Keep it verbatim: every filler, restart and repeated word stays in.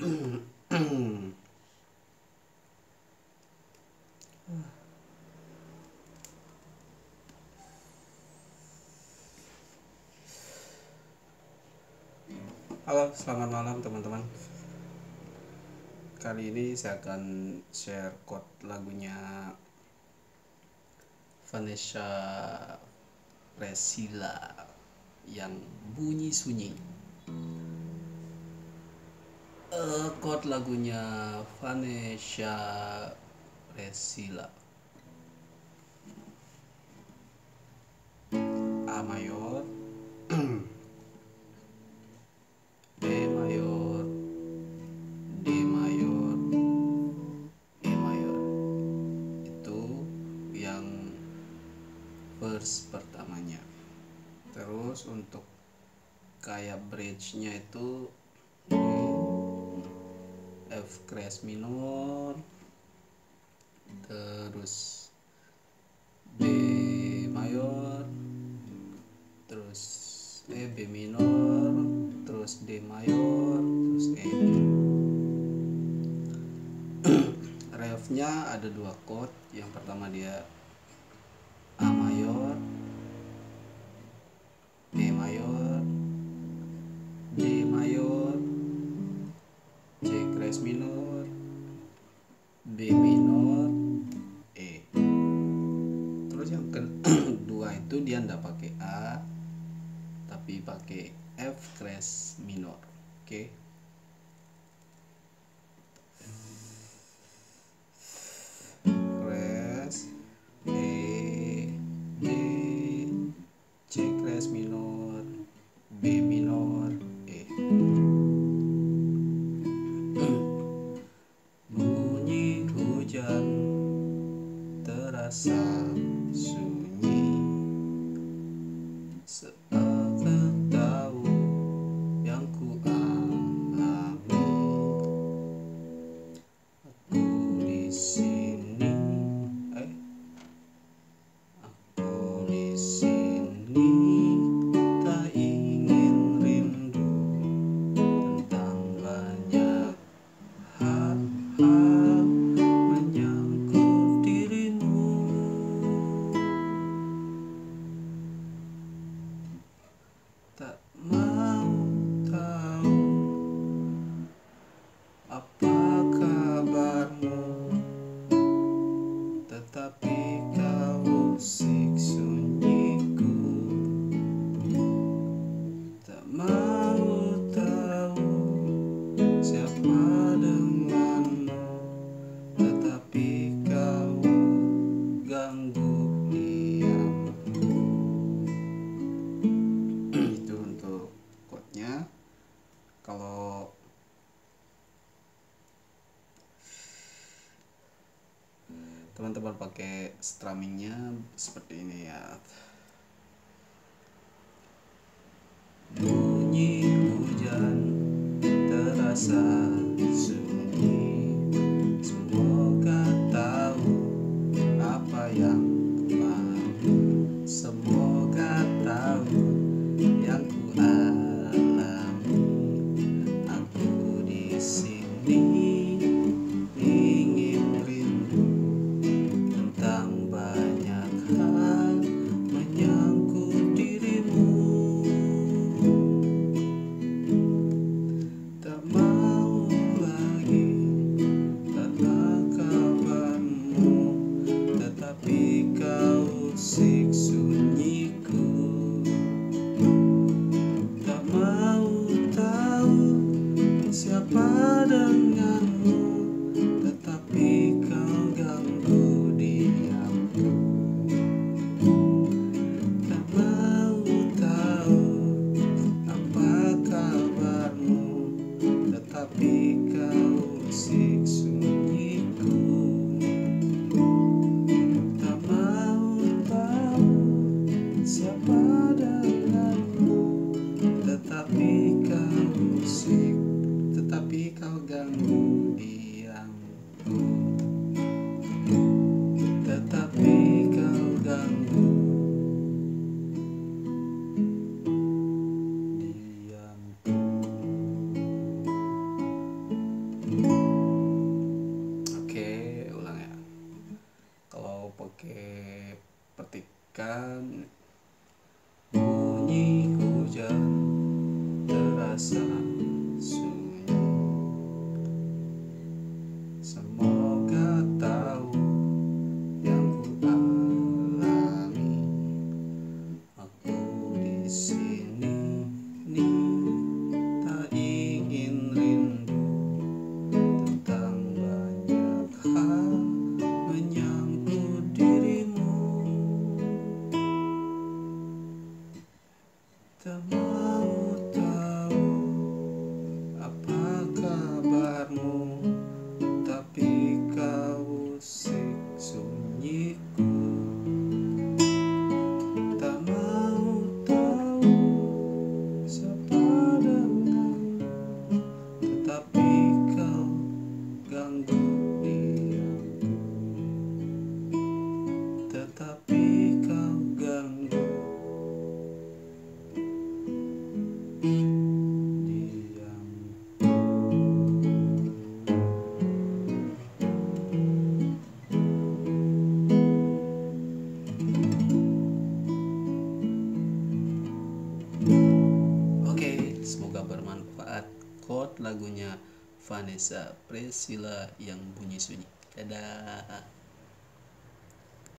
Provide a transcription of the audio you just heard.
Halo, selamat malam teman-teman. Kali ini saya akan share chord lagunya Vanessa Priscilla yang bunyi sunyi. Uh, chord lagunya Vanessa Priscilla. A mayor, B mayor, D mayor, E mayor. Itu yang verse pertamanya. Terus untuk kayak bridge-nya itu F crash minor, terus B mayor, terus E B minor, terus D mayor, terus E. Refnya ada dua chord. Yang pertama dia A mayor, E mayor, D mayor, C crash minor, B minor, E. Terus yang kedua itu dia ndak pakai A, tapi pakai F crash minor. Oke. Okay. Crash, E, D, C crash minor, B minor, E. Bunyi hujan terasa sunyi, seakan tahu yang ku alami. Aku di sini, eh, aku di sini tak ingin rindu tentang banyak hal-hal menyangkut dirimu. Tak mau tahu apa kabarmu, tetapi kau usik sunyiku. Tak mau tahu siapa denganmu, tetapi kau ganggu diamku. Itu untuk chordnya. Kalau teman-teman pakai strummingnya seperti ini ya. Bunyi hujan terasa sunyi, semoga tahu apa yang mau, semoga tahu yang ku alami. Aku di sini ingin rindu tentang banyak hal menyangkut dirimu. Tak mau bermanfaat. Quote lagunya Vanessa Priscilla yang bunyi sunyi. Dadah.